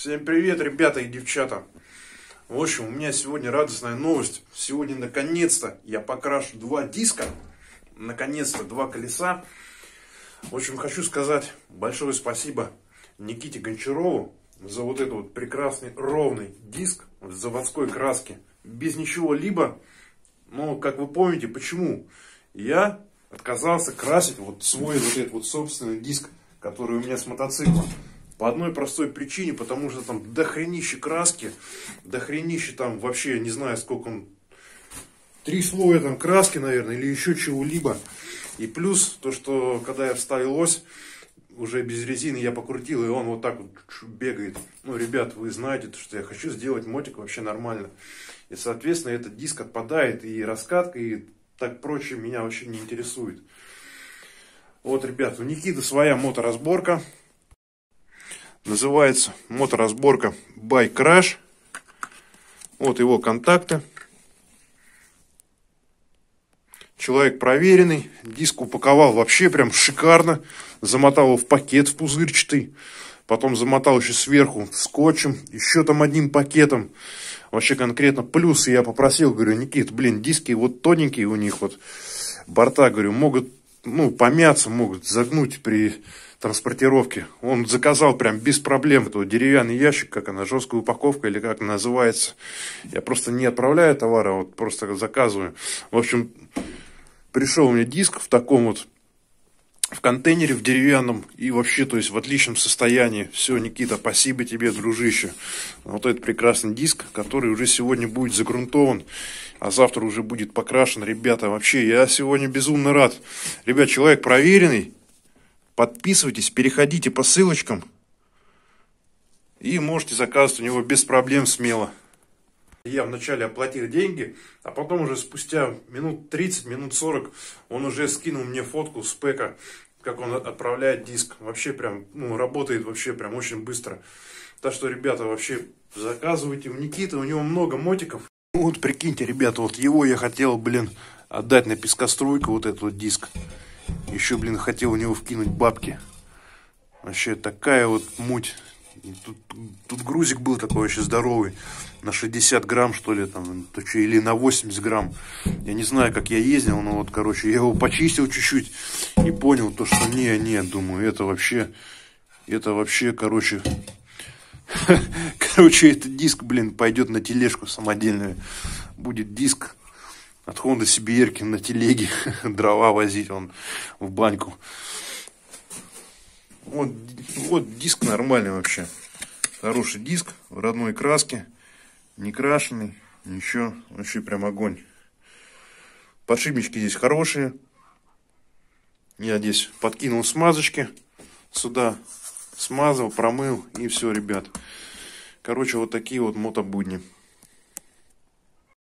Всем привет, ребята и девчата. В общем, у меня сегодня радостная новость. Сегодня наконец-то я покрашу два диска. Наконец-то два колеса. В общем, хочу сказать большое спасибо Никите Гончарову за вот этот вот прекрасный ровный диск в заводской краске. Без ничего либо. Но, как вы помните, почему я отказался красить вот свой вот этот вот собственный диск, который у меня с мотоцикла. По одной простой причине, потому что там дохренище краски, дохренище там вообще, не знаю сколько он, 3 слоя там краски, наверное, или еще чего-либо. И плюс то, что когда я вставил ось, уже без резины я покрутил, и он вот так вот бегает. Ну, ребят, вы знаете, что я хочу сделать мотик вообще нормально. И, соответственно, этот диск отпадает, и раскатка, и так прочее меня вообще не интересует. Вот, ребят, у Никиты своя моторазборка. Называется моторазборка Bike Crash. Вот его контакты. Человек проверенный. Диск упаковал вообще прям шикарно. Замотал его в пакет в пузырчатый. Потом замотал еще сверху скотчем. Еще там одним пакетом. Вообще конкретно плюсы я попросил. Говорю, Никит, блин, диски вот тоненькие у них вот. Борта, говорю, могут, ну, помяться, могут загнуть при транспортировки. Он заказал прям без проблем этот деревянный ящик, как она, жесткая упаковка или как она называется. Я просто не отправляю товар, а вот просто заказываю. В общем, пришел мне диск в таком вот, в контейнере, в деревянном и вообще, то есть в отличном состоянии. Все, Никита, спасибо тебе, дружище. Вот этот прекрасный диск, который уже сегодня будет загрунтован, а завтра уже будет покрашен. Ребята, вообще, я сегодня безумно рад. Ребят, человек проверенный. Подписывайтесь, переходите по ссылочкам и можете заказывать у него без проблем смело. Я вначале оплатил деньги, а потом уже спустя минут 30, минут 40 он уже скинул мне фотку с пэка, как он отправляет диск. Вообще прям, ну, работает вообще прям очень быстро. Так что, ребята, вообще заказывайте у Никиты, у него много мотиков. Вот прикиньте, ребята, вот его я хотел, блин, отдать на пескоструйку, вот этот вот диск. Еще, блин, хотел у него вкинуть бабки. Вообще такая вот муть. Тут грузик был такой вообще здоровый. На 60 грамм, что ли, там, или на 80 грамм. Я не знаю, как я ездил, но вот, короче, я его почистил чуть-чуть и понял то, что не, думаю, это вообще, короче, этот диск, блин, пойдет на тележку самодельную. Будет диск от Honda CBR на телеге дрова возить он в баньку. Вот диск нормальный вообще. Хороший диск в родной краске. Не крашеный. Ничего. Вообще прям огонь. Подшипнички здесь хорошие. Я здесь подкинул смазочки. Сюда смазал, промыл. И все, ребят. Короче, вот такие вот мотобудни.